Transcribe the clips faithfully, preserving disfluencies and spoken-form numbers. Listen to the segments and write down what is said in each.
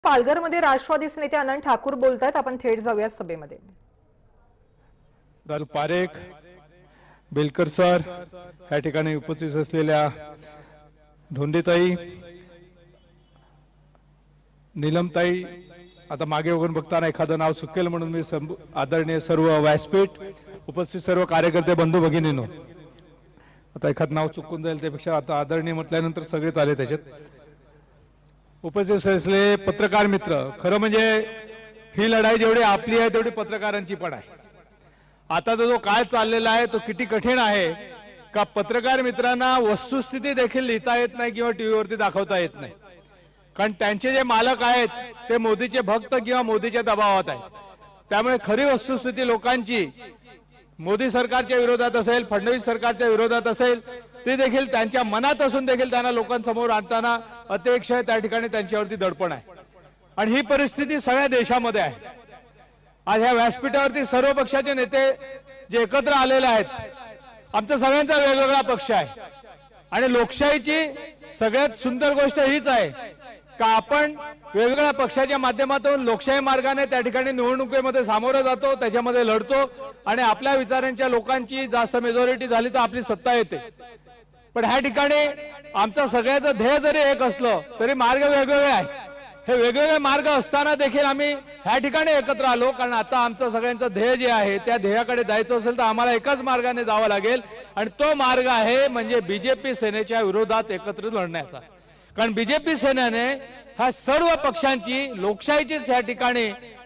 पालघरमध्ये राष्ट्रवादीचे नेते अनंत ठाकूर बोलतायत। आपण थेट जाऊया सभेमध्ये। राजू पारेख, बेलकर सर या ठिकाणी उपस्थित असलेल्या धोंडेताई, नीलमताई, आता मागे वगून बघताना एखादं नाव चुकेल म्हणून मी आदरणीय सर्व व्यासपीठ उपस्थित सर्व कार्यकर्ते बंधू भगिनींनो, आता एखाद नाव चुकून जाईल त्यापेक्षा आता आदरणीय म्हटल्यानंतर सगळेच आले त्याच्यात उपस्थित असलेले पत्रकार मित्र, खरं म्हणजे ही लढाई जेवढी आपली आहे तेवढी पत्रकारांची पण आहे। आता जो काळ चाललेला आहे तो किती कठीण आहे का पत्रकार मित्रांना वस्तुस्थिती देखील लिहिता येत नाही किंवा टीव्ही वरती दाखवता येत नाही, कारण त्यांचे जे मालक आहेत ते मोदीचे भक्त किंवा मोदीच्या दबावात आहेत। त्यामुळे खरी वस्तुस्थिती लोकांची मोदी सरकारच्या विरोधात असेल, फडणवीस सरकारच्या विरोधात असेल, ते देखील त्यांच्या मनात असून देखील त्यांना लोकांसमोर आणताना अतिशय त्या ठिकाणी त्यांच्यावरती दडपण आहे। आणि ही परिस्थिती सगळ्या देशामध्ये आहे। आज ह्या व्यासपीठावरती सर्व पक्षाचे नेते जे एकत्र आलेले आहेत, आमचा सगळ्यांचा वेगवेगळा पक्ष आहे आणि लोकशाहीची सगळ्यात सुंदर गोष्ट हीच आहे का आपण वेगवेगळ्या पक्षाच्या माध्यमातून लोकशाही मार्गाने त्या ठिकाणी निवडणुकीमध्ये सामोरं जातो, त्याच्यामध्ये लढतो आणि आपल्या विचारांच्या लोकांची जास्त मेजॉरिटी झाली तर आपली सत्ता येते। पण ह्या ठिकाणी आमचा सगळ्याचं ध्येय जरी एक असलं तरी मार्ग वेगवेगळे आहेत। हे वेगवेगळे मार्ग असताना देखील आम्ही ह्या ठिकाणी एकत्र आलो, कारण आता आमचं सगळ्यांचं ध्येय जे आहे त्या ध्येयाकडे जायचं असेल तर आम्हाला एकाच मार्गाने जावं लागेल आणि तो मार्ग आहे म्हणजे बीजेपी सेनेच्या विरोधात एकत्र लढण्याचा। कारण बीजेपी सेनेने ह्या सर्व पक्षांची लोकशाहीचीच ह्या ठिकाणी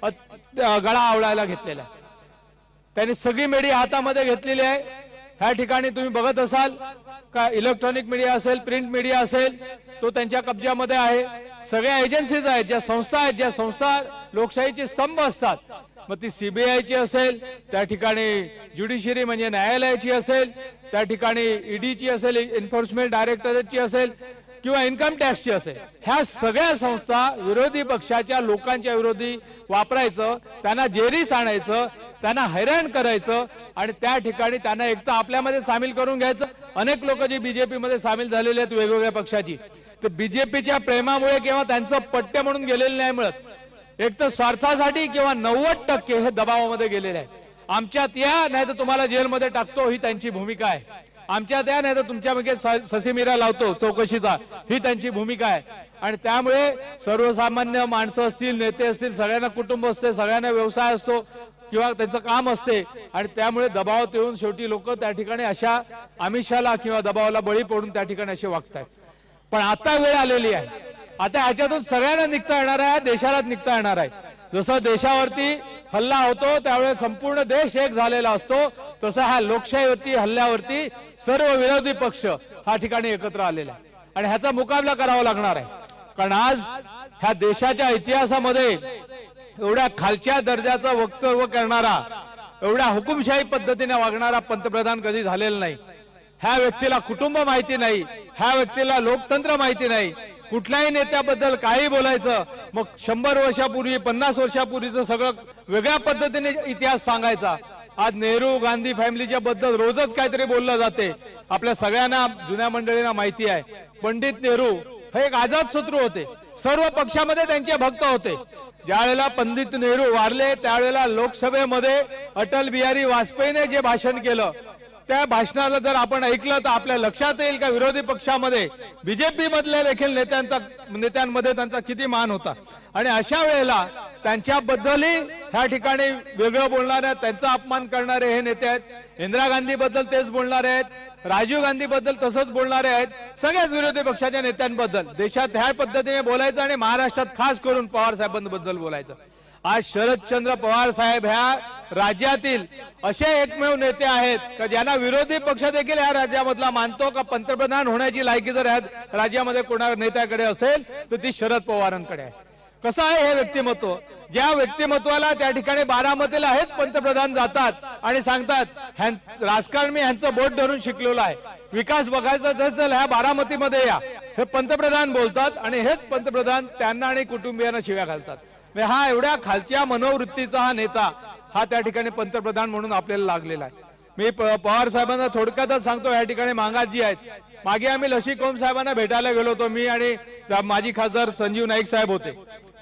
गळा आवळायला घेतलेला आहे। त्यांनी सगळी मीडिया हातामध्ये घेतलेली आहे। ह्या ठिकाणी तुम्ही बघत असाल का इलेक्ट्रॉनिक मीडिया असेल, प्रिंट मीडिया असेल, तो त्यांच्या कब्जामध्ये आहे। सगळ्या एजन्सीज आहेत, ज्या संस्था आहेत, ज्या संस्था लोकशाहीचे स्तंभ असतात, मग ती सीबीआयची असेल, त्या ठिकाणी ज्युडिशरी म्हणजे न्यायालयाची असेल, त्या ठिकाणी ईडीची असेल, एन्फोर्समेंट डायरेक्टरेटची असेल किंवा इन्कम टॅक्सची असेल, ह्या सगळ्या संस्था विरोधी पक्षाच्या लोकांच्या विरोधी वापरायचं, त्यांना जेरीस आणायचं, त्यांना हैराण करायचं आणि त्या ठिकाणी त्यांना एक तर आपल्यामध्ये सामील करून घ्यायचं। अनेक लोक जी बीजेपी मध्ये सामील झालेले आहेत वेगवेगळ्या पक्षाची, तर बीजेपीच्या प्रेमामुळे किंवा त्यांचं पट्टे म्हणून गेलेले नाही मिळत, एक तर स्वार्थासाठी किंवा नव्वद टक्के हे दबावामध्ये गेलेले आहेत। आमच्यात या नाही तर तुम्हाला जेलमध्ये टाकतो ही त्यांची भूमिका आहे, आमच्यात या नाही तर तुमच्या मागे ससीमिरा लावतो चौकशीचा ही त्यांची भूमिका आहे। आणि त्यामुळे सर्वसामान्य माणसं असतील, नेते असतील, सगळ्यांना कुटुंब असते, सगळ्यांना व्यवसाय असतो किंवा त्यांचं काम असते आणि त्यामुळे दबावात येऊन शेवटी लोक त्या ठिकाणी अशा आमिषाला किंवा दबावाला बळी पडून त्या ठिकाणी असे वागतायत। पण आता वेळ आलेली आहे, आता ह्याच्यातून सगळ्यांना निघता येणार आहे, देशाला निघता येणार आहे। जसं देशावरती हल्ला होतो त्यावेळेस संपूर्ण देश एक झालेला असतो, तसं ह्या लोकशाहीवरती हल्ल्यावरती सर्व विरोधी पक्ष ह्या ठिकाणी एकत्र आलेला आहे आणि ह्याचा मुकाबला करावा लागणार आहे। कारण आज ह्या देशाच्या इतिहासामध्ये एवढ्या खालच्या दर्जाचं वक्तव्य करणारा, एवढ्या हुकुमशाही पद्धतीने वागणारा पंतप्रधान कधी झालेला नाही। ह्या व्यक्तीला कुटुंब माहिती नाही, ह्या व्यक्तीला लोकतंत्र माहिती नाही, कुठल्याही नेत्याबद्दल काही बोलायचं मग शंभर वर्षापूर्वी पन्नास वर्षापूर्वीचं सगळं वेगळ्या पद्धतीने इतिहास सांगायचा। आज नेहरू गांधी फॅमिलीच्या बद्दल रोजच काहीतरी बोललं जाते। आपल्या सगळ्यांना जुन्या मंडळींना माहिती आहे पंडित नेहरू हे एक आझाद शत्रू होते, सर्व पक्षामध्ये त्यांचे भक्त होते। ज्या वेळेला पंडित नेहरू वारले त्यावेळेला लोकसभेमध्ये अटल बिहारी वाजपेयीने जे भाषण केलं त्या भाषणाला जर आपण ऐकलं तर आपल्या लक्षात येईल का विरोधी पक्षामध्ये बीजेपी मधल्या देखील नेत्यांचा नेत्यांमध्ये त्यांचा किती मान होता। आणि अशा वेळेला त्यांच्याबद्दलही ह्या ठिकाणी वेगळं बोलणारे, त्यांचा अपमान करणारे हे नेते आहेत। इंदिरा गांधी बद्दल तेच बोलणारे आहेत, राजीव गांधी बद्दल तसंच बोलणारे आहेत, सगळ्याच विरोधी पक्षाच्या नेत्यांबद्दल देशात ह्या पद्धतीने बोलायचं आणि महाराष्ट्रात खास करून पवार साहेबांबद्दल बोलायचं। आज शरदचंद्र पवार साहेब ह्या राज्यातील असे एकमेव नेते आहेत का ज्यांना विरोधी पक्ष देखील या राज्यामधला मानतो का पंतप्रधान होण्याची लायकी जर या राज्यामध्ये कोणा नेत्याकडे असेल तर ती शरद पवारांकडे आहे। कसं आहे हे व्यक्तिमत्व, ज्या व्यक्तिमत्वाला त्या ठिकाणी बारामतीला हेच पंतप्रधान जातात आणि सांगतात राजकारण मी ह्यांचं बोट धरून शिकलेलं आहे, विकास बघायचा जर ह्या बारामतीमध्ये या, हे पंतप्रधान बोलतात आणि हेच पंतप्रधान त्यांना आणि कुटुंबियांना शिव्या घालतात। हा एवढ्या खालच्या मनोवृत्तीचा हा नेता हा त्या ठिकाणी पंतप्रधान म्हणून आपल्याला लागलेला आहे। मी पवार साहेबांना थोडक्यातच सांगतो, या ठिकाणी मांगाजी आहेत, मागे आम्ही लशी कोम साहेबांना भेटायला गेलो होतो, मी आणि माजी खासदार संजीव नाईक साहेब होते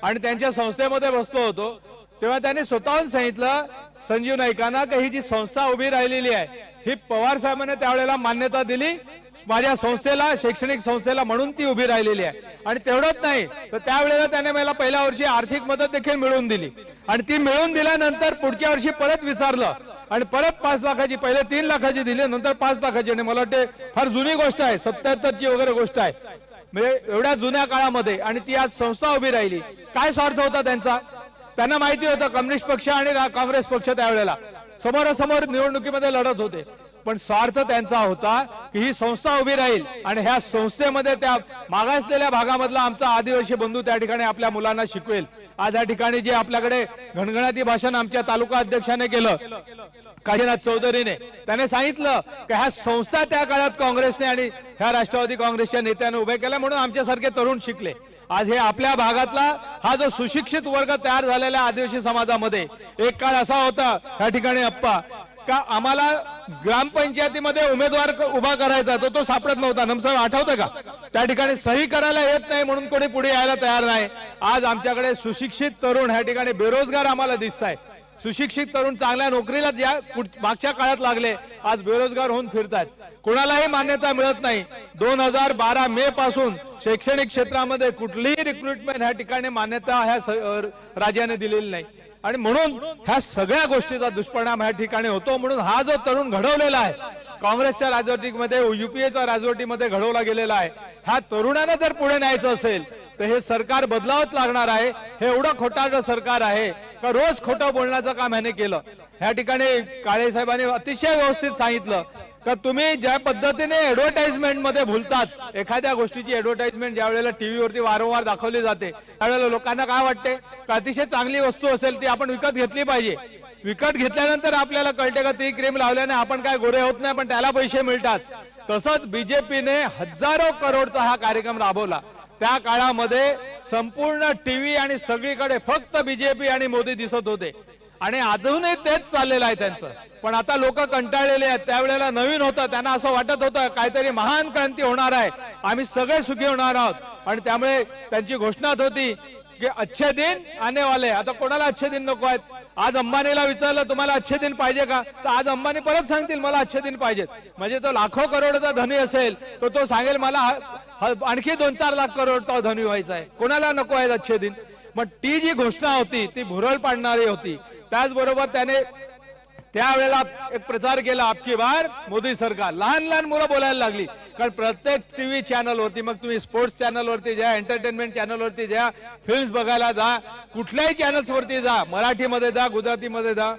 आणि त्यांच्या संस्थेमध्ये बसलो होतो तेव्हा त्यांनी स्वतःहून सांगितलं संजीव नाईकांना की ही जी संस्था उभी राहिलेली आहे ही पवार साहेबांनी त्यावेळेला मान्यता दिली माझ्या संस्थेला, शैक्षणिक संस्थेला, म्हणून ती उभी राहिलेली आहे. आणि तेवढंच नाही तर त्यावेळेला त्याने मला पहिल्या वर्षी आर्थिक मदत देखील मिळवून दिली आणि ती मिळवून दिल्यानंतर पुढच्या वर्षी परत विचारलं आणि परत पाच लाखाची, पहिले तीन लाखाची दिली, नंतर पाच लाखाची. आणि मला वाटते फार जुनी गोष्ट आहे, सत्याहत्तरची वगैरे गोष्ट आहे, म्हणजे एवढ्या जुन्या काळामध्ये. आणि ती आज संस्था उभी राहिली. काय स्वार्थ होता त्यांचा? त्यांना माहिती होतं कम्युनिस्ट पक्ष आणि काँग्रेस पक्ष त्यावेळेला समोरासमोर निवडणुकीमध्ये लढत होते, पण स्वार्थ त्यांचा होता की ही संस्था उभी राहील आणि ह्या संस्थेमध्ये त्या मागासलेल्या भागामधला आमचा आदिवासी बंधू त्या ठिकाणी आपल्या मुलांना शिकवेल. आज या ठिकाणी जे आपल्याकडे घणघणाती भाषण आमच्या तालुका अध्यक्षाने केलं, काशीनाथ चौधरीने, त्याने सांगितलं की ह्या संस्था त्या काळात काँग्रेसने आणि ह्या राष्ट्रवादी काँग्रेसच्या नेत्याने उभे केल्या म्हणून आमच्यासारखे तरुण शिकले. आज हे आपल्या भागातला हा जो सुशिक्षित वर्ग तयार झालेला आदिवासी समाजामध्ये एक काळ असा होता ह्या ठिकाणी अप्पा का आम्हाला ग्रामपंचायतीमध्ये उमेदवार उभा करायचा तो तो सापडत नव्हता. नमस्कार, आठवतं का? त्या ठिकाणी सही करायला येत नाही म्हणून कोणी पुढे यायला तयार नाही. आज आमच्याकडे सुशिक्षित तरुण ह्या ठिकाणी बेरोजगार आम्हाला दिसत आहे. सुशिक्षित तरुण चांगल्या नोकरीला ज्या मागच्या काळात लागले आज बेरोजगार होऊन फिरतात. कोणालाही मान्यता मिळत नाही. दोन हजार बारा मे पासून शैक्षणिक क्षेत्रामध्ये कुठलीही रिक्रुटमेंट ह्या ठिकाणी मान्यता ह्या राज्याने दिलेली नाही. आणि म्हणून ह्या सगळ्या गोष्टीचा दुष्परिणाम ह्या ठिकाणी होतो. म्हणून हा जो तरुण घडवलेला आहे काँग्रेसच्या राजवटीमध्ये, युपीएच्या राजवटीमध्ये घडवला गेलेला आहे, ह्या तरुणांना जर पुढे न्यायचं असेल तर हे सरकार बदलावंच लागणार आहे. हे एवढं खोटारडं सरकार आहे का रोज खोटं बोलण्याचं काम ह्याने केलं. ह्या ठिकाणी काळे साहेबांनी अतिशय व्यवस्थित सांगितलं का तुम्ही ज्या पद्धतीने ऍडव्हर्टाइजमेंट मध्ये भूलतात, एखाद्या गोष्टीची ऍडव्हर्टाइजमेंट ज्या वेळेला टीव्हीवरती वारंवार दाखवली जाते त्यावेळेला लोकांना काय वाटते का अतिशय चांगली वस्तू असेल ती आपण विकत घेतली पाहिजे. विकत घेतल्यानंतर आपल्याला कळते का ती क्रीम लावल्याने आपण काय गोरे होत नाही पण त्याला पैसे मिळतात. तसंच बीजेपीने हजारो करोडचा हा कार्यक्रम राबवला. त्या काळामध्ये संपूर्ण टीव्ही आणि सगळीकडे फक्त बीजेपी आणि मोदी दिसत होते आणि अजूनही तेच चाललेलं आहे त्यांचं. पण आता लोक कंटाळलेले आहेत. त्यावेळेला नवीन होतं, त्यांना असं वाटत होतं काहीतरी महान क्रांती होणार आहे, आम्ही सगळे सुखी होणार आहोत. आणि त्यामुळे त्यांची घोषणाच होती की अच्छे दिन आने वाले. आता कोणाला अच्छे दिन नको आहेत? आज अंबानीला विचारलं तुम्हाला अच्छे दिन पाहिजे का, तर आज अंबानी परत सांगतील मला अच्छे दिन पाहिजेत. म्हणजे तो लाखो करोडचा धनी असेल तर तो सांगेल मला आणखी दोन चार लाख करोडचा धनी व्हायचा आहे. कोणाला नको आहेत अच्छे दिन? मग ती जी घोषणा होती ती भुरळ पाडणारी होती. त्याचबरोबर त्याने त्यावेळेला एक प्रचार केला आपकी बार मोदी सरकार. लहान लहान मुलं बोलायला लागली कारण प्रत्येक टीव्ही चॅनलवरती, मग तुम्ही स्पोर्ट्स चॅनलवरती जा, एंटरटेनमेंट चॅनलवरती जा, फिल्म्स बघायला जा, कुठल्याही चॅनल्सवरती जा, मराठीमध्ये जा, गुजरातीमध्ये जा,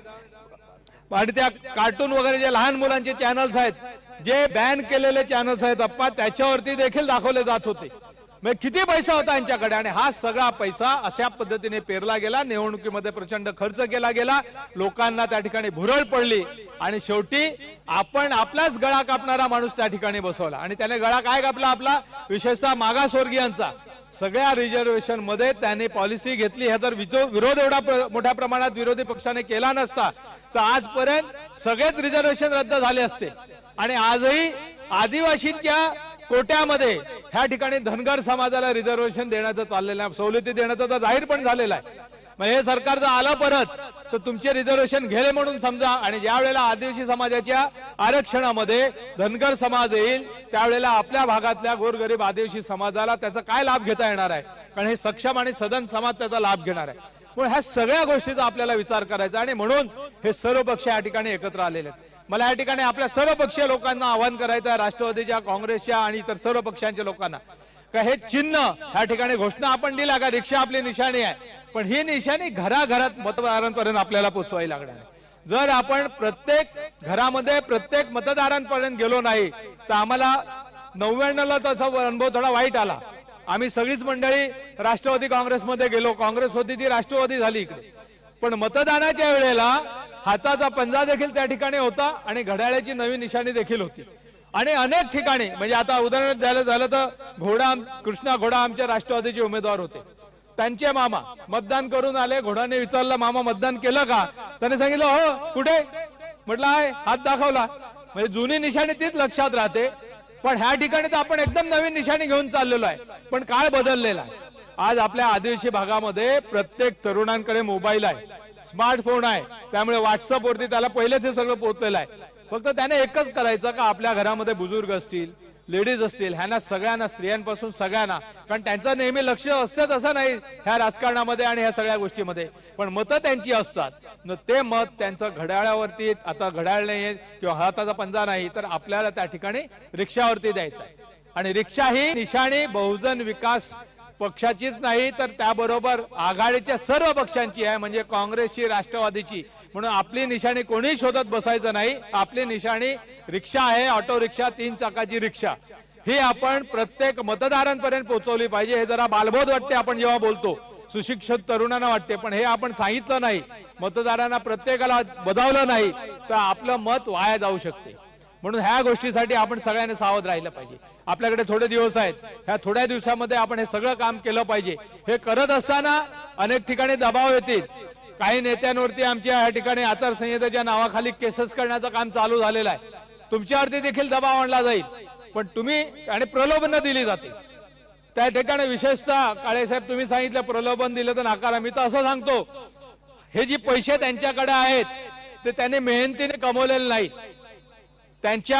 आणि त्या कार्टून वगैरे जे लहान मुलांचे चॅनल्स आहेत, जे बॅन केलेले चॅनल्स आहेत अप्पा, त्याच्यावरती देखील दाखवले जात होते. मग किती पैसा होता यांच्याकडे आणि हा सगळा पैसा अशा पद्धतीने पेरला गेला. निवडणुकीमध्ये प्रचंड खर्च केला गेला, लोकांना त्या ठिकाणी भुरळ पडली आणि शेवटी आपण आपलाच गळा कापणारा माणूस त्या ठिकाणी बसवला. आणि त्याने गळा काय कापला आपला? विशेषतः मागासवर्गीयांचा. सगळ्या रिझर्वेशन मध्ये त्याने पॉलिसी घेतली. ह्या जर विरोध एवढा मोठ्या प्रमाणात विरोधी पक्षाने केला नसता तर आजपर्यंत सगळेच रिझर्वेशन रद्द झाले असते. आणि आजही आदिवासींच्या कोट्यामध्ये ह्या ठिकाणी धनगर समाजाला रिझर्वेशन देण्याचं चाललेलं आहे, सवलती देण्याचं तर जाहीर पण झालेलं आहे. मग हे सरकार जर आलं परत तर तुमचे रिझर्वेशन गेले म्हणून समजा. आणि ज्या वेळेला आदिवासी समाजाच्या आरक्षणामध्ये धनगर समाज येईल त्यावेळेला आपल्या भागातल्या गोरगरीब आदिवासी समाजाला त्याचा काय लाभ घेता येणार आहे? कारण हे सक्षम आणि सदन समाज त्याचा लाभ घेणार आहे. म्हणून ह्या सगळ्या गोष्टीचा आपल्याला विचार करायचा आणि म्हणून हे सर्व पक्ष या ठिकाणी एकत्र आलेले आहेत. मला या ठिकाणी आपल्या सर्व पक्षीय लोकांना आवाहन करायचं आहे, राष्ट्रवादीच्या, काँग्रेसच्या आणि इतर सर्व पक्षांच्या लोकांना, का हे चिन्ह ह्या ठिकाणी घोषणा आपण दिला का रिक्षा आपली निशाणी आहे, पण ही निशाणी घराघरात मतदारांपर्यंत आपल्याला पोचवावी लागणार आहे. जर आपण प्रत्येक घरामध्ये प्रत्येक मतदारांपर्यंत गेलो नाही तर आम्हाला नव्याण्णव ला तसा अनुभव थोडा वाईट आला. आम्ही सगळीच मंडळी राष्ट्रवादी काँग्रेसमध्ये गेलो, काँग्रेस होती ती राष्ट्रवादी झाली इकडे. पण मतदानाच्या वेळेला हाताचा पंजा देखील त्या ठिकाणी होता आणि घड्याळाची नवीन निशाणी देखील होती. आणि अनेक ठिकाणी म्हणजे आता उदाहरण द्यायला झालं तर घोडा कृष्णा घोडा आमचे राष्ट्रवादीचे उमेदवार होते, त्यांचे मामा मतदान करून आले. घोडाने विचारलं मामा मतदान केलं का? त्याने सांगितलं हो. कुठे? म्हटलं आहे. हात दाखवला. म्हणजे जुनी निशाणी तीच लक्षात राहते. पण ह्या ठिकाणी तर आपण एकदम नवीन निशाणी घेऊन चाललेलो आहे. पण काळ बदललेला आहे. आज आपल्या आदिवासी भागामध्ये प्रत्येक तरुणांकडे मोबाईल आहे, स्मार्टफोन आहे, त्यामुळे व्हॉट्सअप वरती त्याला पहिलेच हे सगळं पोहोचलेलं आहे. फक्त त्याने एकच करायचं का आपल्या घरामध्ये बुजुर्ग असतील, लेडीज असतील, ह्यांना सगळ्यांना, स्त्रियांपासून सगळ्यांना, कारण त्यांचं नेहमी लक्ष असतंच असं नाही ह्या राजकारणामध्ये आणि ह्या सगळ्या गोष्टीमध्ये, पण मतं त्यांची असतात. न ते मत त्यांचं घड्याळावरती, आता घड्याळ नाही किंवा हाताचा पंजा नाही, तर आपल्याला त्या ठिकाणी रिक्षावरती द्यायचं आहे. आणि रिक्षा ही निशाणी बहुजन विकास पक्षाचीच नाही तर त्याबरोबर आघाडीच्या सर्व पक्षांची आहे, म्हणजे काँग्रेसची, राष्ट्रवादीची. म्हणून आपली निशाणी कोणी शोधत बसायचं नाही. आपली निशाणी रिक्षा आहे, ऑटो रिक्षा, तीन चाकाची रिक्षा. ही आपण प्रत्येक मतदारांपर्यंत पोहोचवली पाहिजे. हे जरा बालबोध वाटते आपण जेव्हा बोलतो, सुशिक्षित तरुणांना वाटते, पण हे आपण सांगितलं नाही, मतदारांना प्रत्येकाला बजावलं नाही तर आपलं मत वाया जाऊ शकते. म्हणून ह्या गोष्टीसाठी आपण सगळ्यांनी सावध राहिलं पाहिजे. आपल्याकडे थोडे दिवस आहेत, ह्या थोड्या दिवसामध्ये आपण हे सगळं काम केलं पाहिजे. हे करत असताना अनेक ठिकाणी दबाव येतील. काही नेत्यांवरती आमच्या ह्या ठिकाणी आचारसंहितेच्या नावाखाली केसेस करण्याचं काम चालू झालेलं आहे. तुमच्यावरती देखील दबाव आणला जाईल, पण तुम्ही आणि प्रलोभन दिली जाते त्या ठिकाणी. विशेषतः काळेसाहेब तुम्ही सांगितलं प्रलोभन दिलं तर नाकारा. मी तर असं सांगतो, हे जे पैसे त्यांच्याकडे आहेत ते त्यांनी मेहनतीने कमवलेले नाही, त्यांच्या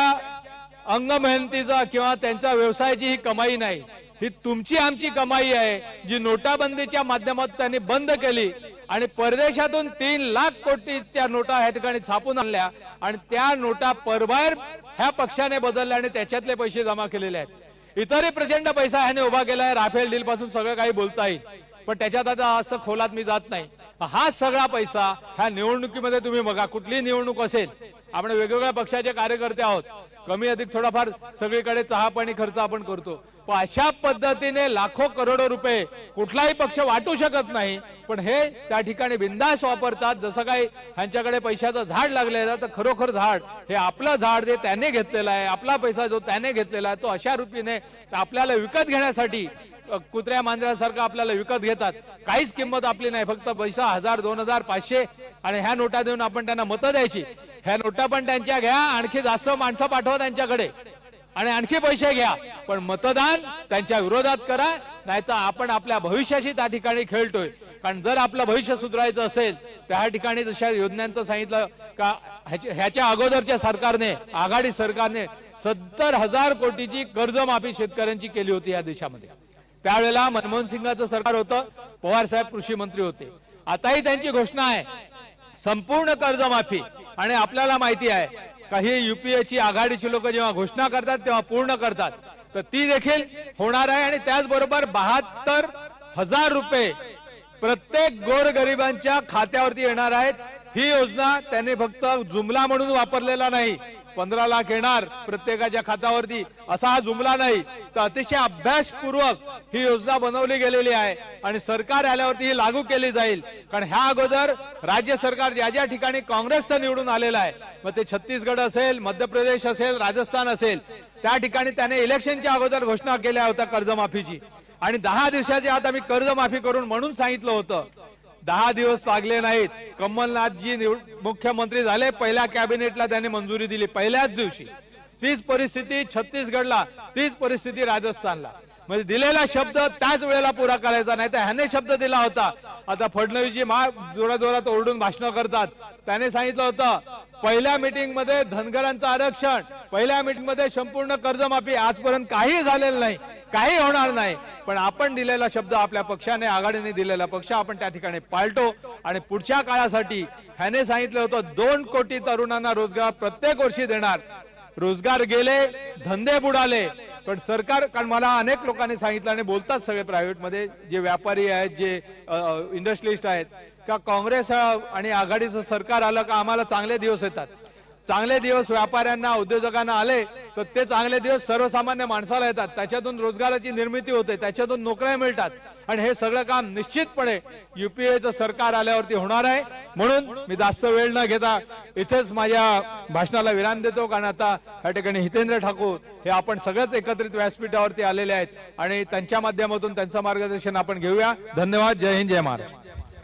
अंग मेहनतीचा किंवा त्यांच्या व्यवसायाची ही कमाई नाही, ही तुमची आमची कमाई आहे, जी नोटाबंदीच्या माध्यमातून त्यांनी बंद केली आणि परदेशातून तीन लाख कोटीच्या नोटा ह्या ठिकाणी छापून आणल्या आणि त्या नोटा परबाहेर ह्या पक्षाने बदलल्या आणि त्याच्यातले पैसे जमा केलेले आहेत. इतरही प्रचंड पैसा ह्याने उभा केला आहे. राफेल डील पासून सगळं काही बोलता येईल, पण त्याच्यात आता असं खोलात मी जात नाही. हा सगळा पैसा ह्या निवडणुकीमध्ये तुम्ही बघा, कुठली निवडणूक असेल, आपण वेगवेगळ्या पक्षाचे कार्यकर्ते आहोत, कमी अधिक थोडाफार सगळीकडे चहा पाणी खर्च आपण करतो, पण अशा पद्धतीने लाखो करोडो रुपये कुठलाही पक्ष वाटू शकत नाही. पण हे त्या ठिकाणी बिंदास वापरतात, जसं काही ह्यांच्याकडे पैशाचं झाड लागलेलं, तर खरोखर झाड हे आपलं झाड जे त्याने घेतलेलं आहे, आपला पैसा जो त्याने घेतलेला आहे, तो अशा रूपीने आपल्याला विकत घेण्यासाठी कुत्र्या मांजरासारखं आपल्याला विकत घेतात. काहीच किंमत आपली नाही, फक्त पैसा हजार, दोन हजार, पाचशे आणि ह्या नोटा देऊन आपण त्यांना मतं द्यायची. ह्या नोटा पण त्यांच्या घ्या, आणखी जास्त माणसं पाठवा त्यांच्याकडे आणि आणखी पैसे घ्या, पण मतदान त्यांच्या विरोधात करा, नाहीतर आपण आपल्या भविष्याशी त्या ठिकाणी खेळतोय. कारण जर आपलं भविष्य सुधारायचं असेल त्या ठिकाणी जशा योजनांचं सांगितलं का, ह्याच्या अगोदरच्या सरकारने, आघाडी सरकारने सत्तर हजार कोटीची कर्जमाफी शेतकऱ्यांची केली होती या देशामध्ये. त्यावेळेला मनमोहन सिंगाचं सरकार होतं, पवार साहेब कृषी मंत्री होते. आताही त्यांची घोषणा आहे संपूर्ण कर्जमाफी, आणि आपल्याला माहिती आहे काही युपीएची आघाडीची लोक जेव्हा घोषणा करतात तेव्हा पूर्ण करतात, तर ती देखील होणार आहे. आणि त्याचबरोबर बहात्तर हजार रुपये प्रत्येक गोरगरिबांच्या खात्यावरती येणार आहेत. ही योजना त्यांनी फक्त जुमला म्हणून वापरलेला नाही, पंधरा लाख येणार प्रत्येकाच्या खात्यावरती असा हा जुमला नाही, तर अतिशय अभ्यासपूर्वक ही योजना बनवली गेलेली आहे आणि सरकार आल्यावरती ही लागू केली जाईल. कारण ह्या अगोदर राज्य सरकार ज्या ज्या ठिकाणी काँग्रेसचं निवडून आलेलं आहे, मग ते छत्तीसगड असेल, मध्य प्रदेश असेल, राजस्थान असेल, त्या ठिकाणी त्याने इलेक्शनच्या अगोदर घोषणा केल्या होत्या कर्जमाफीची, आणि दहा दिवसाच्या आत आम्ही कर्जमाफी करून म्हणून सांगितलं होतं. दहा दिवस लागले नाहीत, कमलनाथजी मुख्यमंत्री झाले, पहिल्या कॅबिनेटला त्यांनी मंजुरी दिली पहिल्याच दिवशी. तीच परिस्थिती छत्तीसगडला, तीच परिस्थिती राजस्थानला. म्हणजे दिलेला शब्द त्याच वेळेला पुरा करायचा, नाही तर ह्याने शब्द दिला होता. आता फडणवीसजी मा जोरा जोरात ओरडून भाषण करतात, त्याने सांगितलं होतं पहिल्या मीटिंग मध्ये धनगरांचं आरक्षण, पहिल्या मीटिंग मध्ये संपूर्ण कर्जमाफी, आजपर्यंत काही झालेलं नाही, काही होणार नाही. पण आपण दिलेला शब्द, आपल्या पक्षाने, आघाडीने दिलेला पक्ष आपण त्या ठिकाणी पाळतो. आणि पुढच्या काळासाठी ह्याने सांगितलं होतं दोन कोटी तरुणांना रोजगार प्रत्येक वर्षी देणार. रोजगार गेले, धंदे बुडाले, पण सरकार, कारण मला अनेक लोकांनी सांगितलं आणि बोलतात सगळे प्रायव्हेट मध्ये, जे व्यापारी आहेत, जे इंडस्ट्रियलिस्ट आहेत, का काँग्रेस आणि आघाडीचं सरकार आलं का आम्हाला चांगले दिवस येतात. चांगले दिवस व्यापाऱ्यांना, उद्योजकांना आले तर ते चांगले दिवस सर्वसामान्य माणसाला येतात, त्याच्यातून रोजगाराची निर्मिती होते, त्याच्यातून नोकऱ्या मिळतात. आणि हे सगळं काम निश्चितपणे युपीएचं सरकार आल्यावरती होणार आहे. म्हणून मी जास्त वेळ न घेता इथेच माझ्या भाषणाला विराम देतो, कारण आता या ठिकाणी हितेंद्र ठाकूर हे आपण सगळेच एकत्रित व्यासपीठावरती आलेले आहेत आणि त्यांच्या माध्यमातून त्यांचं मार्गदर्शन आपण घेऊया. धन्यवाद. जय हिंद, जय महाराष्ट्र.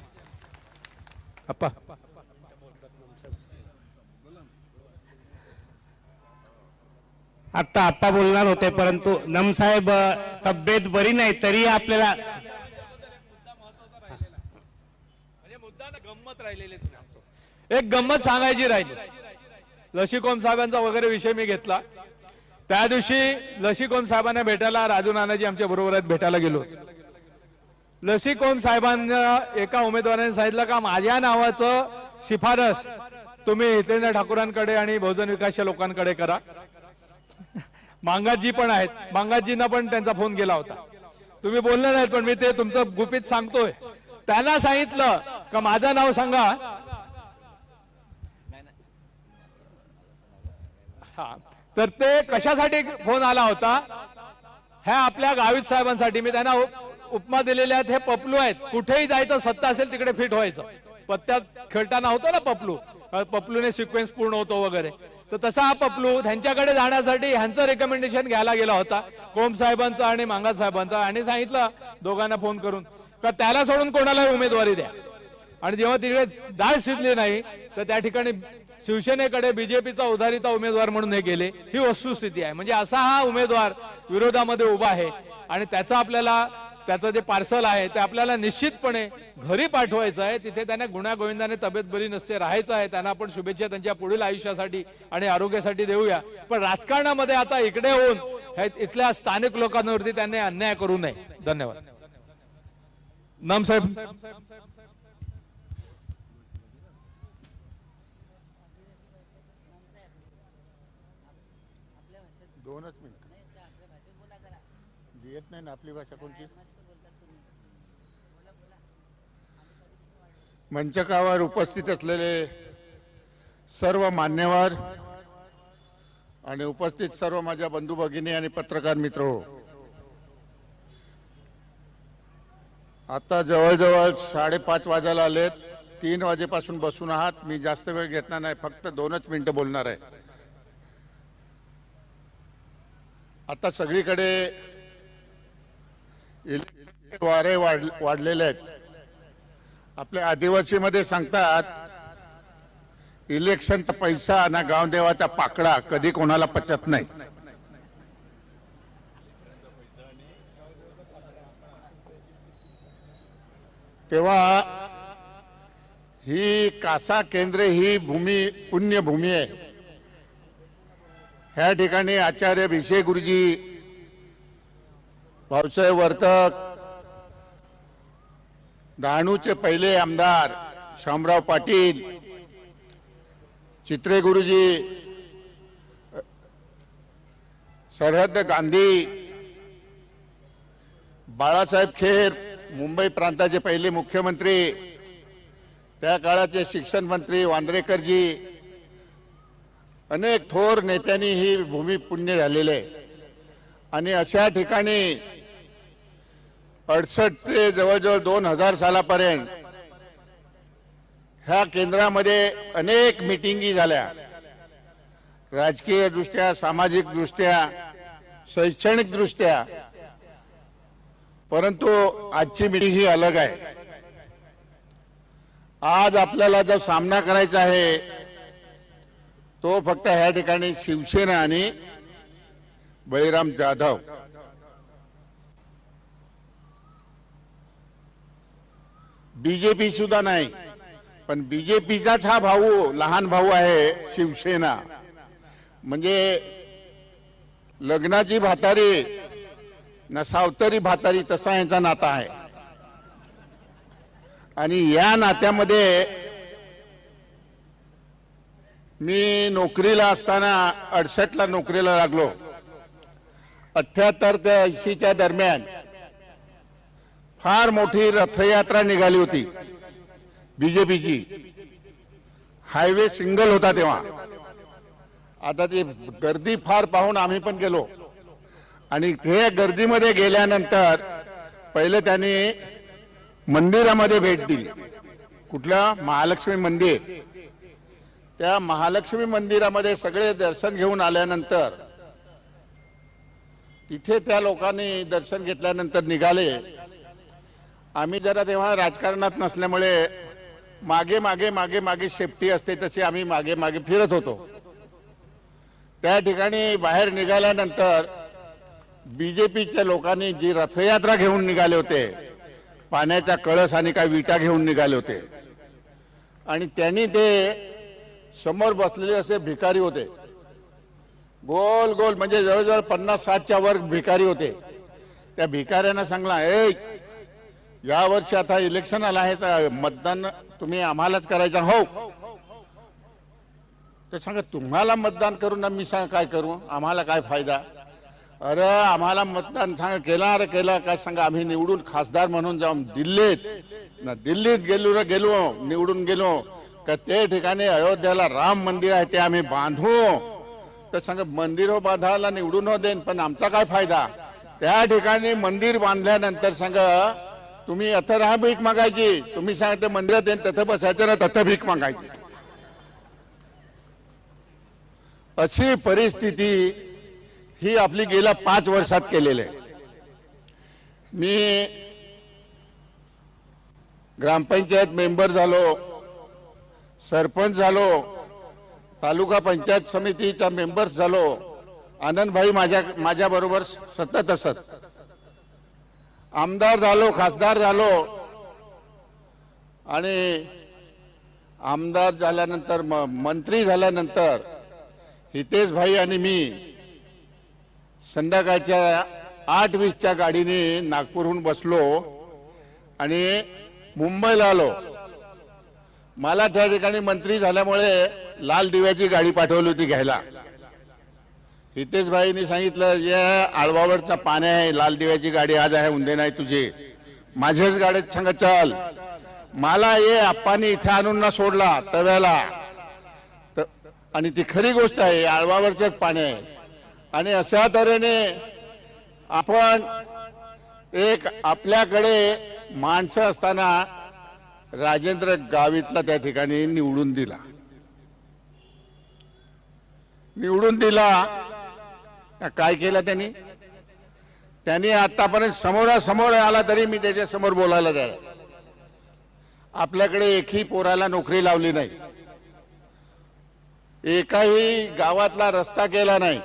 अप्पा आता आप्पा बोलणार होते, परंतु नमसाहेब तब्येत बरी नाही तरी आपल्याला गंमत राहिलेली एक गंमत सांगायची राहिली. लशीकोम साहेबांचा वगैरे विषय मी घेतला. त्या दिवशी लशीकोम साहेबांना भेटायला राजू नानाजी आमच्या बरोबर आहेत, भेटायला गेलो. लसीकोम साहेबांना एका उमेदवाराने सांगितलं का माझ्या नावाचं शिफारस तुम्ही हितेंद्र ठाकूरांकडे आणि बहुजन विकासच्या लोकांकडे करा. मांगाजी पण आहेत, मांगाजींना पण त्यांचा फोन गेला होता. तुम्ही बोलले नाहीत पण मी ते तुमचं गुपित सांगतोय. त्यांना सांगितलं का माझं नाव सांगा. हा तर ते कशासाठी फोन आला होता, ह्या आपल्या गावित साहेबांसाठी. मी त्यांना उपमा दिलेल्या आहेत. हे पपलू आहेत, कुठेही जायचं सत्ता असेल तिकडे फिट व्हायचं. पत्त्यात खेळताना होतो ना पपलू, पपलूने सिक्वेन्स पूर्ण होतो वगैरे. तर तसा हा पपलू त्यांच्याकडे जाण्यासाठी ह्यांचं रेकमेंडेशन घ्यायला गेला होता, कोम साहेबांचा आणि मांगा साहेबांचा. आणि सांगितलं दोघांना फोन करून का त्याला सोडून कोणाला उमेदवारी द्या. आणि जेव्हा तिकडे दाळ शिजली नाही तर त्या ठिकाणी शिवसेनेकडे बीजेपीचा उधारीचा उमेदवार म्हणून हे गेले. ही वस्तुस्थिती आहे. म्हणजे असा हा उमेदवार विरोधामध्ये उभा आहे आणि त्याचा आपल्याला त्याचं जे पार्सल आहे ते आपल्याला निश्चितपणे घरी पाठवायचं आहे. तिथे त्यांना गुण्यागोविंदाने तब्येत बरी नसते राहायचं आहे. त्यांना आपण शुभेच्छा त्यांच्या पुढील आयुष्यासाठी आणि आरोग्यासाठी देऊया. पण राजकारणामध्ये आता इकडे होऊन इथल्या स्थानिक लोकांवरती त्यांनी अन्याय करू नये. धन्यवाद. नाम साहेब. दोनच मिनिट येत नाही ना आपली भाषा कोणती. मंचकावर उपस्थित असलेले सर्व मान्यवर आणि उपस्थित सर्व माझ्या बंधू भगिनी आणि पत्रकार मित्र हो, आता जवळजवळ साडेपाच वाजायला आलेत. तीन वाजेपासून बसून आहात. मी जास्त वेळ घेतणार नाही, फक्त दोनच मिनिटं बोलणार आहे. आता सगळीकडे वारे वाढ वाढलेले आहेत. आपल्या आदिवासीमध्ये सांगतात इलेक्शनचा पैसा ना गावदेवाचा पाकडा कधी कोणाला पचत नाही. तेव्हा ही कासा केंद्रे ही भूमी पुण्यभूमी आहे. ह्या ठिकाणी आचार्य भिशे गुरुजी, भाऊसाहेब वर्तक, डहाणूचे पहिले आमदार शामराव पाटील, चित्रे गुरुजी, सरहद गांधी, बाळासाहेब खेर, मुंबई प्रांताचे पहिले मुख्यमंत्री, त्या काळाचे शिक्षण मंत्री वांद्रेकरजी, अनेक थोर नेत्यांनी ही भूमी पुण्य झालेले आहे. आणि अशा ठिकाणी अडसष्ट ते जवळजवळ दोन हजार सालापर्यंत ह्या केंद्रामध्ये अनेक मिटिंगी झाल्या. राजकीय दृष्ट्या, सामाजिक दृष्ट्या, शैक्षणिक दृष्ट्या. परंतु आजची मीटिंग ही अलग आहे. आज आपल्याला जो सामना करायचा आहे तो फक्त ह्या ठिकाणी शिवसेना आणि बळीराम जाधव. बीजेपी सुद्धा नाही, पण बीजेपीचाच हा भाऊ, लहान भाऊ आहे शिवसेना. म्हणजे लग्नाची भातारी ना सावतरी भातारी तसा यांचा नाता आहे. आणि या नात्यामध्ये मी नोकरीला असताना अडसष्ट ला नोकरीला लागलो. अठ्याहत्तर ते ऐंशीच्या दरम्यान फार मोठी रथयात्रा निघाली होती बीजेपीची. हायवे सिंगल होता तेव्हा. आता ती गर्दी फार पाहून आम्ही पण गेलो. आणि ते गर्दीमध्ये गेल्यानंतर पहिले त्यांनी मंदिरामध्ये भेट दिली. कुठल्या? महालक्ष्मी मंदिर. त्या महालक्ष्मी मंदिरामध्ये सगळे दर्शन घेऊन आल्यानंतर तिथे त्या लोकांनी दर्शन घेतल्यानंतर निघाले. आम्ही जरा तेव्हा राजकारणात नसल्यामुळे मागे मागे मागे मागे सेफ्टी असते तसे आम्ही मागे मागे फिरत होतो. त्या ठिकाणी बाहेर निघाल्यानंतर बीजेपीच्या लोकांनी जी रथयात्रा घेऊन निघाले होते, पाण्याचा कळस आणि काही विटा घेऊन निघाले होते, आणि त्यांनी ते समोर बसलेले असे भिकारी होते, गोल गोल म्हणजे जवळजवळ पन्नास साठच्या वर भिकारी होते. त्या भिकाऱ्यांना सांगला, ए या वर्षी आता इलेक्शन आलं आहे तर मतदान तुम्ही आम्हालाच करायचं हो. ते सांगा तुम्हाला मतदान करून मी सांग काय करू, आम्हाला काय फायदा. अरे आम्हाला मतदान सांगा केला अरे केला काय सांगा, आम्ही निवडून खासदार म्हणून जाऊन दिल्लीत ना दिल्लीत गेलो ना गेलो निवडून गेलो का ते ठिकाणी अयोध्याला राम मंदिर आहे ते आम्ही बांधू. तर सांगा मंदिर बांधायला निवडून हो देन पण आमचा काय फायदा. त्या ठिकाणी मंदिर बांधल्यानंतर सांगा तुम्ही आता राहा भीक मागायची, तुम्ही सांगते मंदिरात येईन तथं बसायचं ना तथं भीक मागायची. अशी परिस्थिती ही आपली गेल्या पाच वर्षात केलेली आहे. मी ग्रामपंचायत मेंबर झालो, सरपंच झालो, तालुका पंचायत समितीचा मेंबर्स झालो. आनंदभाई माझ्या माझ्या बरोबर सतत असत. आमदार झालो, खासदार झालो आणि आमदार झाल्यानंतर मंत्री झाल्यानंतर हितेश भाई आणि मी संध्याकाळच्या आठ वीसच्या गाडीने नागपूरहून बसलो आणि मुंबईला आलो. मला त्या ठिकाणी मंत्री झाल्यामुळे लाल दिव्याची गाडी पाठवली होती घ्यायला. हितेश भाईंनी सांगितलं या आळवावरचा पाणी आहे, लाल दिव्याची गाडी आज आहे उद्या नाही तुझी, माझ्याच गाडीत सांगा चल. मला ये आप्पानी इथे आणून ना सोडला तव्याला, आणि ती खरी गोष्ट आहे, आळवावरचेच पाणी आहे. आणि अशा तऱ्हेने आपण एक आपल्याकडे माणसं असताना राजेंद्र गावितला त्या ठिकाणी निवडून दिला निवडून दिला काय केलं त्यांनी त्यांनी आतापर्यंत समोरासमोर आला तरी मी त्याच्या समोर बोलायला जाईल. आपल्याकडे एकही पोराला नोकरी लावली नाही, एकाही गावातला रस्ता केला नाही,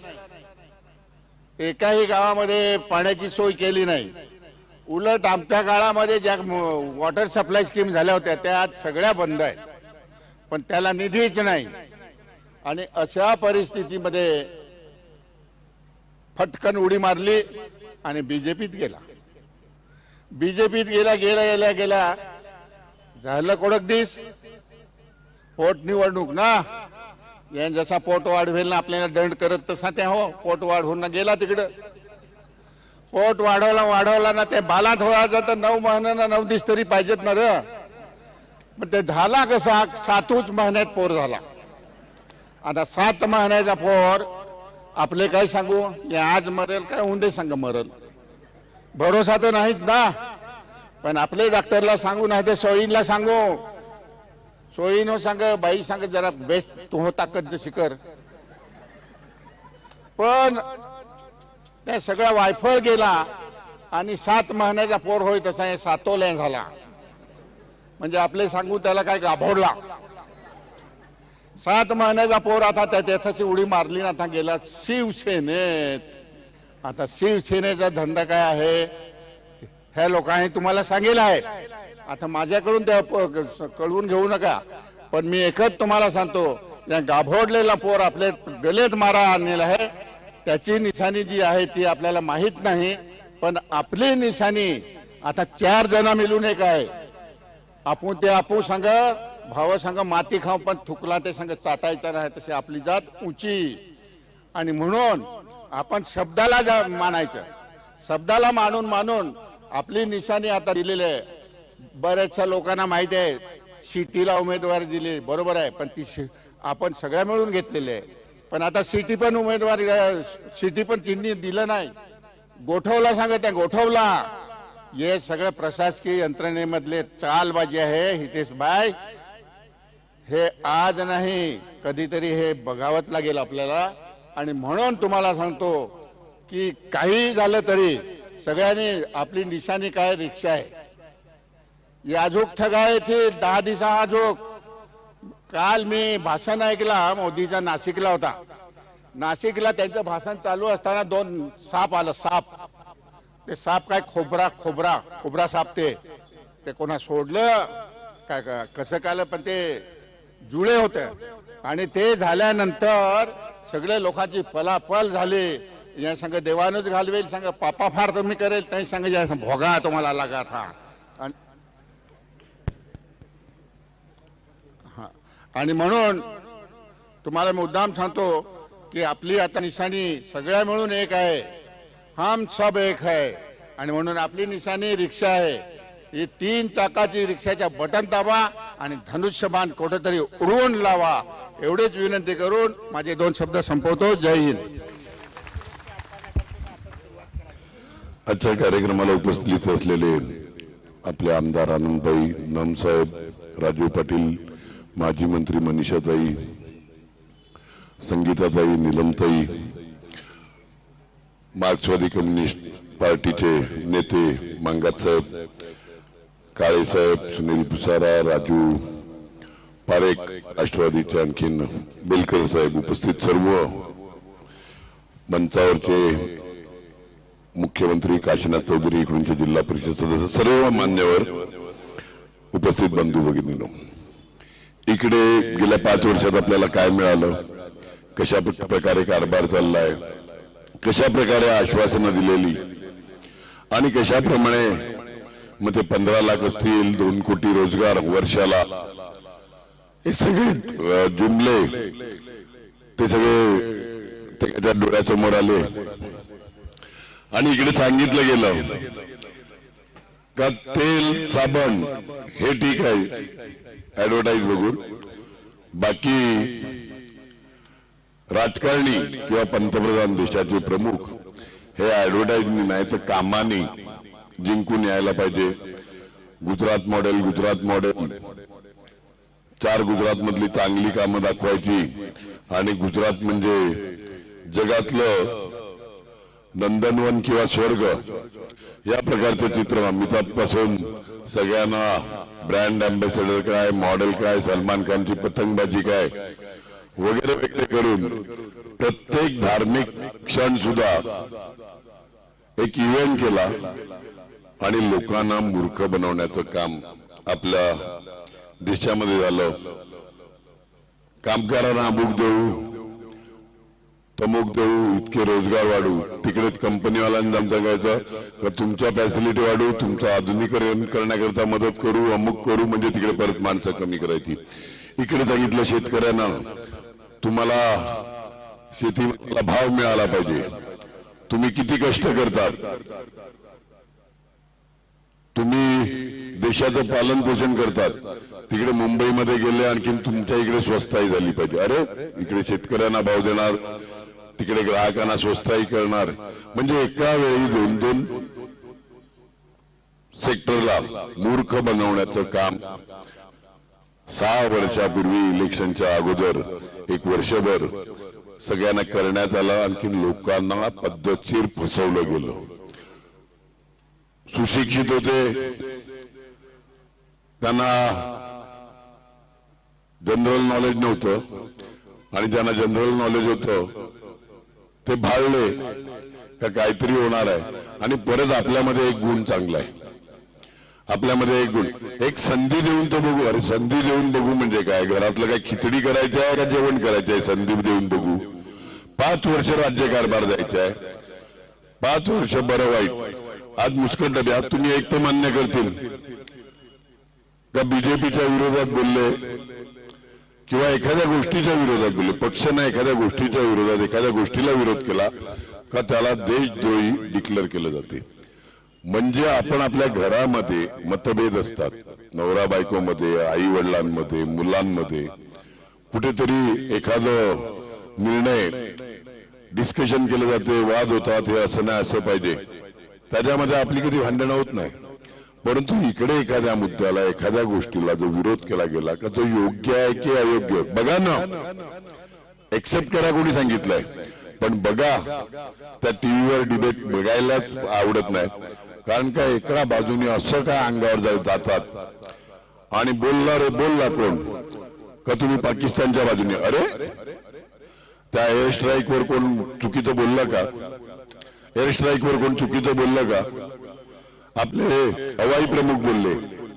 एकाही गावामध्ये पाण्याची सोय केली नाही. उलट आमच्या काळामध्ये ज्या वॉटर सप्लाय स्कीम झाल्या होत्या त्या आज सगळ्या बंद आहेत, पण त्याला निधीच नाही. आणि अशा परिस्थितीमध्ये फटकन उडी मारली आणि बीजेपीत गेला. बीजेपीत गेला गेला गेला गेला झालं कोडक दिस पोट निवडणूक ना, यान जसा पोट वाढवेल ना आपल्याला दंड करत तसा त्या हो पोट वाढवून ना गेला तिकडं. पोट वाढवला वाढवला ना ते बालात व्हायचं तर नऊ महिन्यानं नऊ दिवस तरी पाहिजेत ना र. पण ते झाला कसा सातूच महिन्यात पोर झाला. आता सात महिन्याचा पोर आपले काय सांगू, आज मरेल काय उंदे सांग मरेल, भरोसा तर नाहीच ना. पण आपले डॉक्टरला सांगू नाही ते सोयीनला सांगू, सोयीनो सांग बाई सांग जरा बेस्ट तू हो ताकद जशी कर. पण त्या सगळा वायफळ गेला आणि सात महिन्याचा पोर होय तसा हे सातोल्या झाला. म्हणजे आपले सांगू त्याला काय गाभोडला. सात महिन्याचा पोर आता त्या तेथाची उडी मारली ना आता गेला शिवसेनेत. आता शिवसेनेचा धंदा काय आहे ह्या लोकांनी तुम्हाला सांगेल आहे. आता माझ्याकडून त्या कळवून घेऊ नका, पण मी एकच तुम्हाला सांगतो, या गाभोडलेला पोर आपले गलेत मारा आणलेला आहे त्याची निशाणी जी आहे ती आपल्याला माहित नाही. पण आपली निशाणी आता चार जण मिळून एक आहे. आपण ते आपू सांग भाव सांग माती खाऊ पण थुकला ते सांग चाटायचं नाही, तशी आपली जात उंची. आणि म्हणून आपण शब्दाला मानायचं, शब्दाला मानून मानून आपली निशाणी आता दिलेली आहे. बऱ्याचशा लोकांना माहिती आहे सिटीला उमेदवारी दिली बरोबर आहे, पण ती आपण सगळ्या मिळून घेतलेली आहे. पण आता सिटी पण उमेदवारी सिटी पण चिन्ह दिलं नाही, गोठवला सांगा त्या गोठवला. हे सगळं प्रशासकीय यंत्रणेमधले चालबाजी आहे हितेश भाई. हे आज नाही कधीतरी हे बघावत लागेल आपल्याला. आणि म्हणून तुम्हाला सांगतो की काही झालं तरी सगळ्यांनी आपली निशाणी काय रिक्षा आहे. याजोग ठगाय थे दहा दिवसा आजोग. काल मी भाषण ऐकला मोदीचा नाशिकला होता. नाशिकला त्यांचं भाषण चालू असताना दोन साप आलं. साप ते साप काय खोबरा खोबरा खोबरा साप ते ते कोणा सोडलं काय कसं कालं पण ते जुळे होते आणि ते झाल्यानंतर सगळे लोकांची पलापल झाली. या संग देवानच घालवेल, सांग पापा फार तुम्ही करेल, त्यांनी सांग या भोगा तुम्हाला लागा था. आणि म्हणून तुम्हाला मुद्दाम सांगतो की आपली आता निशाणी सगळ्या मिळून एक आहे, हम सब एक है. आणि म्हणून आपली निशाणी रिक्षा आहे. ही तीन चाकाची रिक्षाच्या बटन दाबा आणि धनुष्यबाण कुठेतरी उडवून लावा, एवढीच विनंती करून माझे दोन शब्द संपवतो. जय हिंद. आजच्या कार्यक्रमाला उपस्थित असलेले आपले आमदार आनंदभाई नामसाहेब, राजू पाटील, माजी मंत्री मनीषाताई, संगीताताई, नीलमताई, मार्क्सवादी कम्युनिस्ट पार्टीचे नेते मांगात साहेब, काळे साहेब, सुनील पुसारा, राजू पारेख, राष्ट्रवादीचे आणखीन बेलकर साहेब, उपस्थित सर्व मंचावरचे मुख्यमंत्री काशीनाथ चौधरी, इकडूनचे जिल्हा परिषद सदस्य, सर्व मान्यवर, उपस्थित बंधू भगिनींनो, इकडे गेल्या पाच वर्षात आपल्याला काय मिळालं, कशा प्रकारे कारभार चाललाय, कशा प्रकारे आश्वासनं दिलेली आणि कशाप्रमाणे मग ते पंधरा लाख असतील, दोन कोटी रोजगार वर्षाला, हे सगळे जुमले ते सगळे त्याच्या डोळ्यासमोर आले. आणि इकडे सांगितलं गेलं का तेल साबण हे ठीक आहे ऍडव्हर्टाईज बघून, बाकी राजकारणी किंवा पंतप्रधान देशाचे प्रमुख हे ऍडव्हर्टाईज नाही तर कामाने जिंकून यायला पाहिजे. गुजरात मॉडेल, गुजरात मॉडेल, चार गुजरात मधली चांगली कामं दाखवायची आणि गुजरात म्हणजे जगातलं नंदनवन किंवा स्वर्ग या प्रकारचं चित्र अमिताभ पासून सगळ्यांना ब्रँड अँबॅसेडर काय, मॉडेल काय, सलमान खानची पतंगबाजी काय वगैरे वगैरे करून प्रत्येक धार्मिक क्षण सुद्धा एक इव्हेंट केला आणि लोकांना मूर्ख बनवण्याचं काम आपल्या देशामध्ये झालं. कामगारांना अमुक देऊ, तमुक देऊ, इतके रोजगार वाढू, तिकडेच कंपनीवाल्यांना सांगायचं का तुमच्या फॅसिलिटी वाढू, तुमचं आधुनिकीकरण करण्याकरता मदत करू, अमुक करू, म्हणजे तिकडे परत माणसं कमी करायची. इकडे सांगितलं शेतकऱ्यांना तुम्हाला शेतीला भाव मिळाला पाहिजे, तुम्ही किती कष्ट करतात, तुम्ही देशाचं पालन पोषण करतात, तिकडे मुंबईमध्ये गेले आणखीन तुमच्या इकडे स्वस्ताई झाली पाहिजे. अरे इकडे शेतकऱ्यांना भाव देणार, तिकडे ग्राहकांना स्वस्ताई करणार, म्हणजे एका वेळी दोन दोन सेक्टरला मूर्ख बनवण्याचं काम सहा वर्षापूर्वी इलेक्शनच्या अगोदर एक वर्षभर सगळ्यांना करण्यात आलं. आणखीन लोकांना पद्धतशीर फसवलं गेलं. सुशिक्षित होते, त्यांना जनरल नॉलेज नव्हतं आणि ज्यांना जनरल नॉलेज होतं ते भाळले का काहीतरी होणार आहे. आणि परत आपल्यामध्ये एक गुण चांगला आहे, आपल्यामध्ये एक गुण, एक संधी देऊन तर बघू. अरे संधी देऊन बघू म्हणजे काय, घरातलं काय खिचडी करायची आहे का जेवण करायचं आहे, संधी देऊन बघू. पाच वर्ष राज्यकारभार जायचं आहे, पाच वर्ष बरं वाईट. आज मुस्कट डब्यात तुम्ही एक तर मान्य करतील का बीजेपीच्या विरोधात बोलले किंवा एखाद्या गोष्टीच्या विरोधात बोलले, पक्षाने एखाद्या गोष्टीच्या विरोधात एखाद्या गोष्टीला विरोध केला का त्याला देशद्रोही डिक्लेअर केलं जाते. म्हणजे आपण आपल्या घरामध्ये मतभेद असतात, नवरा बायकोमध्ये, आई वडिलांमध्ये, मुलांमध्ये, कुठेतरी एखादं निर्णय डिस्कशन केलं जाते, वाद होतात, हे असं नाही असं पाहिजे, त्याच्यामध्ये आपली कधी भांडणं होत नाही. परंतु इकडे एखाद्या मुद्द्याला, एखाद्या गोष्टीला जो विरोध केला गेला का तो योग्य आहे की अयोग्य, बघा ना, एक्सेप्ट करा कोणी सांगितलंय, पण बघा त्या टीव्हीवर डिबेट बघायला आवडत नाही. कारण का एका बाजूने असं काय अंगावर जातात आणि बोलला रे बोलला कोण का तुम्ही पाकिस्तानच्या बाजूने, अरे त्या एअर स्ट्राईक वर कोण चुकीचं बोललं का, एअर स्ट्राईक वर कोण चुकीचं बोललं का, आपले हवाई प्रमुख बोलले,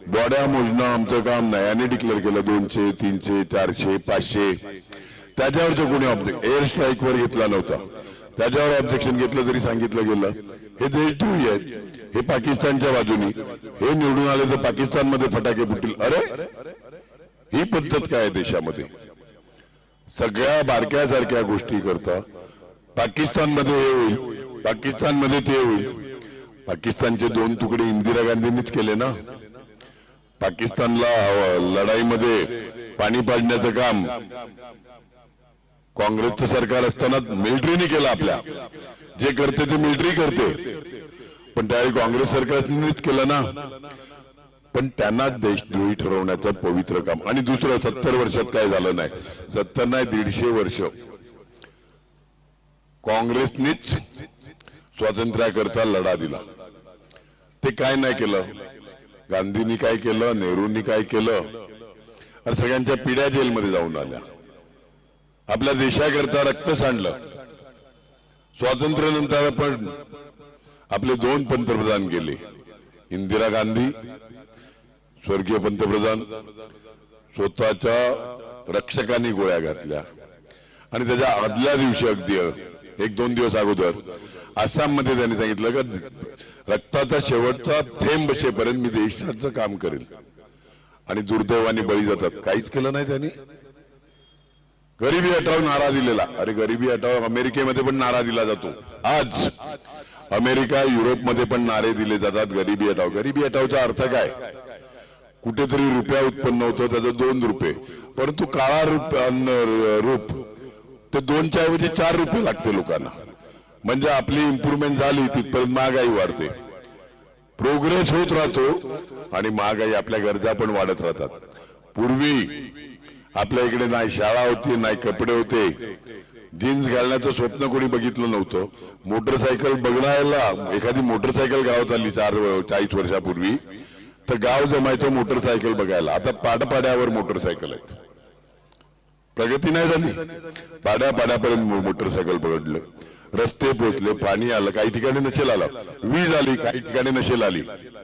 बॉड्या मोजणं आमचं काम नाही आणि डिक्लेअर केलं दोनशे तीनशे चारशे पाचशे त्याच्यावरचं कोणी ऑब्जेक्ट एअर स्ट्राईक वर घेतला नव्हता त्याच्यावर ऑब्जेक्शन घेतलं तरी सांगितलं गेलं हे देशद्रोही आहेत हे पाकिस्तानच्या बाजूनी हे निवडून आले तर पाकिस्तानमध्ये फटाके फुटतील अरे ही पद्धत काय आहे देशामध्ये सगळ्या बारक्या सारख्या गोष्टी करता पाकिस्तानमध्ये हे होईल पाकिस्तानमध्ये ते होईल पाकिस्तानचे दोन तुकडे इंदिरा गांधींनीच केले ना पाकिस्तानला लढाईमध्ये पाणी पाजण्याचं काम काँग्रेसचं सरकार असताना मिलिटरीने केलं आपल्या जे करते ते मिलिटरी करते पण त्यावेळी काँग्रेस सरकारनेच केलं ना पण त्यांना देशद्रोही ठरवण्याचं पवित्र काम आणि दुसरं सत्तर वर्षात काय झालं नाही सत्तर नाही दीडशे वर्ष काँग्रेसनीच स्वातंत्र्याकरता लढा दिला ते काय नाही केलं गांधींनी काय केलं नेहरूंनी काय केलं आणि सगळ्यांच्या पिढ्या जेलमध्ये जाऊन आल्या आपल्या देशाकरता रक्त सांडलं स्वातंत्र्यानंतर आपण आपले दोन पंतप्रधान गेले इंदिरा गांधी स्वर्गीय पंतप्रधान स्वतःच्या रक्षकांनी गोळ्या घातल्या आणि त्याच्या आदल्या दिवशी अगदी एक दोन दिवस अगोदर आसाम मध्ये त्यांनी सांगितलं का रक्ताचा शेवटचा थेंब बसेपर्यंत मी देशाचं काम करेन आणि दुर्दैवाने बळी जातात काहीच केलं नाही त्यांनी गरिबी हटाव नारा दिलेला अरे गरिबी हटाव अमेरिकेमध्ये पण नारा दिला जातो आज अमेरिका युरोपमध्ये पण नारे दिले जातात गरिबी हटाव गरिबी हटावचा अर्थ काय कुठेतरी रुपया उत्पन्न होतो त्याचं दोन रुपये परंतु काळा रूप रूप ते दोनच्या ऐवजी चार रुपये लागते लोकांना म्हणजे आपली इम्प्रूव्हमेंट झाली तिथपर्यंत महागाई वाढते प्रोग्रेस होत राहतो आणि महागाई आपल्या गरजा पण वाढत राहतात पूर्वी आपल्या इकडे नाही शाळा होती नाही कपडे होते जीन्स घालण्याचं स्वप्न कोणी बघितलं नव्हतं मोटरसायकल बघायला एखादी मोटरसायकल गावात आली चार चाळीस वर्षापूर्वी तर गाव जमायचं मोटरसायकल बघायला आता पाडपाड्यावर मोटरसायकल आहेत प्रगती नाही झाली पाड्या पाड्यापर्यंत मोटरसायकल पकडलं रस्ते पोचले पाणी आलं काही ठिकाणी नसेल आलं वीज आली काही ठिकाणी नसेल आली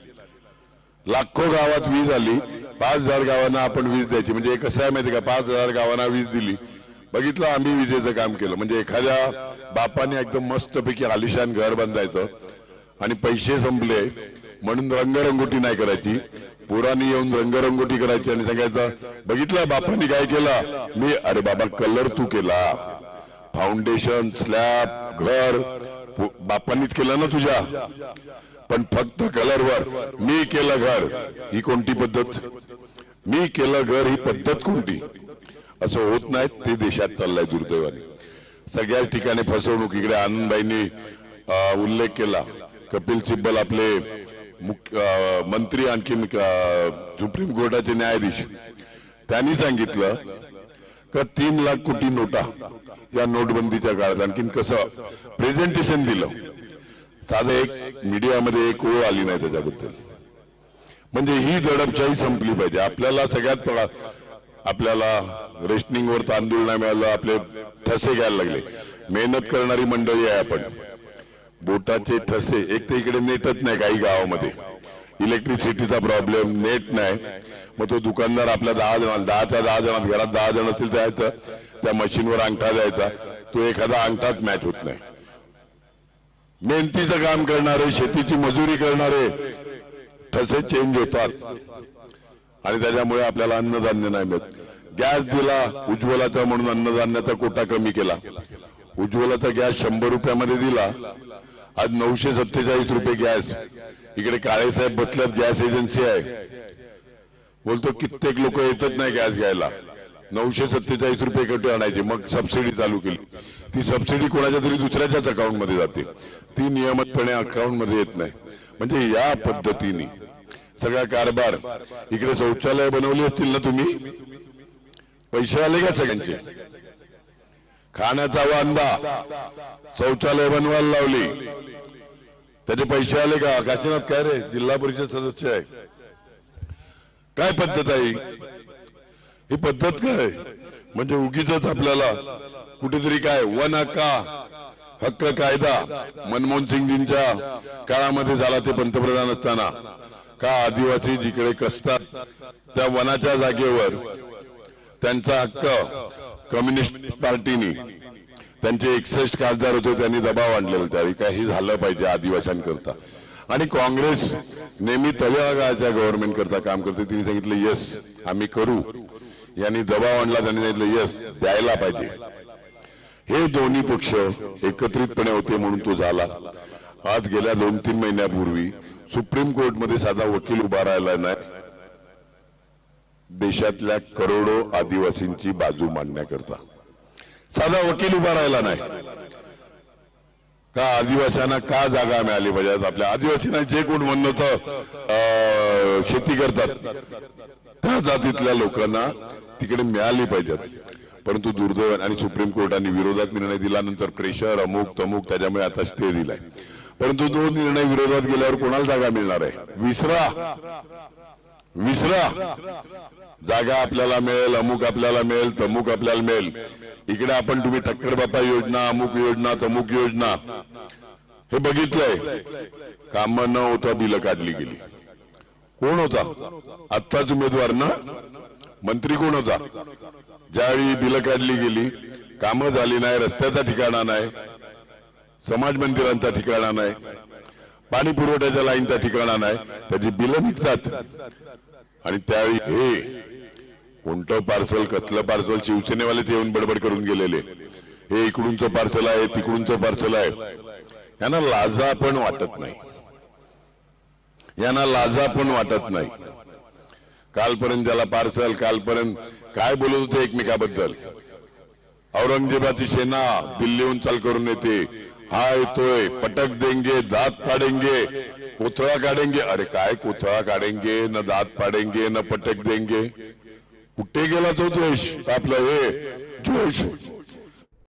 लाखो गावात वीज आली पाच हजार गावांना आपण वीज द्यायची म्हणजे कसं आहे माहिती का पाच हजार गावांना वीज दिली बघितलं आम्ही विजेचं काम केलं म्हणजे एखाद्या बापाने एकदम मस्तपैकी आलिशान घर बांधायचं आणि पैसे संपले म्हणून रंगरंगोटी नाही करायची पोरांनी येऊन रंगरंगोटी करायची आणि सांगायचं बघितलं बापांनी काय केलं मी अरे बाबा कलर तू केला फाउंडेशन स्लॅब घर बापांनीच केलं ना तुझ्या पण फक्त कलरवर मी केलं घर ही कोणती पद्धत मी केलं घर ही पद्धत कोणती असं होत नाही ते देशात चाललंय दुर्दैवाने सगळ्याच ठिकाणी फसवणूक इकडे आनंदबाईंनी उल्लेख केला कपिल सिब्बल आपले मुख्य मंत्री आणखी सुप्रीम कोर्टाचे न्यायाधीश त्यांनी सांगितलं का तीन लाख कोटी नोटा या नोटबंदीच्या काळात आणखीन कसं प्रेझेंटेशन दिलं साधं एक मीडियामध्ये एक ओळ आली नाही त्याच्याबद्दल म्हणजे ही दडपशाही संपली पाहिजे आपल्याला सगळ्यात आपल्याला रेशनिंग वर तांदूळ नाही मिळालं आपले ठसे घ्यायला लागले मेहनत करणारी मंडळी आहे आपण बोटाचे ठसे एक तर इकडे नेटच नाही काही गावामध्ये इलेक्ट्रिसिटीचा प्रॉब्लेम नेट नाही मग तो दुकानदार आपल्या दहा जण दहाच्या दहा जणात घरात दहा जण असतील द्यायचं त्या मशीनवर अंगठा द्यायचा तो एखादा अंगठाच मॅच होत नाही मेहनतीचं काम करणारे शेतीची मजुरी करणारे ठसे चेंज होतात आणि त्याच्यामुळे आपल्याला अन्नधान्य नाही मिळत गॅस दिला उज्ज्वलाचा म्हणून अन्नधान्याचा कोटा कमी केला उज्ज्वलाचा गॅस शंभर रुपयामध्ये दिला आज नऊशे सत्तेचाळीस रुपये गॅस इकडे काळेसाहेब बदलत गॅस एजन्सी आहे बोलतो कित्येक लोक येतच नाही गॅस घ्यायला नऊशे सत्तेचाळीस रुपये कटे आणायचे मग सबसिडी चालू केली ती सबसिडी कोणाच्या तरी दुसऱ्याच्याच अकाउंट मध्ये जाते ती नियमितपणे अकाउंट मध्ये येत नाही म्हणजे या पद्धतीने सगळा कारभार इकडे शौचालय बनवली असतील ना तुम्ही पैसे आले का सगळ्यांचे खाण्याचा वांदा शौचालय बनवायला लावली त्याचे पैसे आले का काशीनाथ काय रे जिल्हा परिषद सदस्य आहे काय पद्धत आहे ही पद्धत काय म्हणजे उगीच आपल्याला कुठेतरी काय वन हक्का हक्क कायदा मनमोहन सिंगजींच्या काळामध्ये झाला ते पंतप्रधान असताना का आदिवासी जिकडे कसतात त्या वनाच्या जागेवर त्यांचा हक्क कम्युनिस्ट पार्टीने त्यांचे एकसष्ट खासदार होते त्यांनी दबाव आणलेला त्यावेळी काय हे झालं पाहिजे आदिवासींकरता आणि काँग्रेस नेहमी तळागाळाच्या गव्हर्नमेंट करता काम करते तिने सांगितलं यस आम्ही करू यांनी दबाव आणला त्यांनी सांगितलं यस द्यायला पाहिजे हे दोन्ही पक्ष एकत्रितपणे होते म्हणून तो झाला आज गेल्या दोन तीन महिन्यापूर्वी सुप्रीम कोर्ट मध्ये साधा वकील उभा राहिला नाही देशातल्या करोडो आदिवासींची बाजू मांडण्याकरता साधा वकील उभा राहिला नाही का आदिवासींना का जागा मिळाली पाहिजे आपल्या आदिवासींना जे कोण म्हणणं होतं शेती करतात त्या जातीतल्या लोकांना तिकडे मिळाली पाहिजेत परंतु दुर्दैव आणि सुप्रीम कोर्टाने विरोधात निर्णय दिल्यानंतर प्रेशर अमुक तमुक त्याच्यामुळे आता स्टे दिलाय परंतु तो निर्णय विरोधात गेल्यावर कोणाला जागा मिळणार आहे विसरा विसरा जागा आपल्याला मिळेल अमुक आपल्याला मिळेल तमुक आपल्याला मिळेल इकडे आपण तुम्ही टक्कर बापा योजना अमुक योजना तमुक योजना हे बघितलंय काम न होता बिलं काढली गेली कोण होता आत्ताच उमेदवार ना मंत्री कोण होता ज्यावेळी बिलं काढली गेली कामं झाली नाही रस्त्याचा ठिकाणा नाही समाज मंदिरांचा ठिकाणा नाही पाणी पुरवठ्याच्या लाईनचा ठिकाणा नाही त्याची बिलं निघतात आणि त्यावेळी हे कोणतं पार्सल कसलं पार्सल शिवसेनेवालेच येऊन बडबड करून गेलेले हे इकडूनचं पार्सल आहे तिकडूनचं पार्सल आहे यांना लाजा पण वाटत नाही यांना लाजा पण वाटत नाही कालपर्यंत ज्याला पार्सल कालपर्यंत काय बोलत होते एकमेकाबद्दल औरंगजेबाची सेना दिल्लीहून चाल करून येते हा येतोय पटक देंगे दात पाडेंगे कोथळा काढेंगे अरे काय कोथळा काढेंगे न दात पाडेंगे न पटक देंगे कुठे गेला तो जोश आपला हे जोश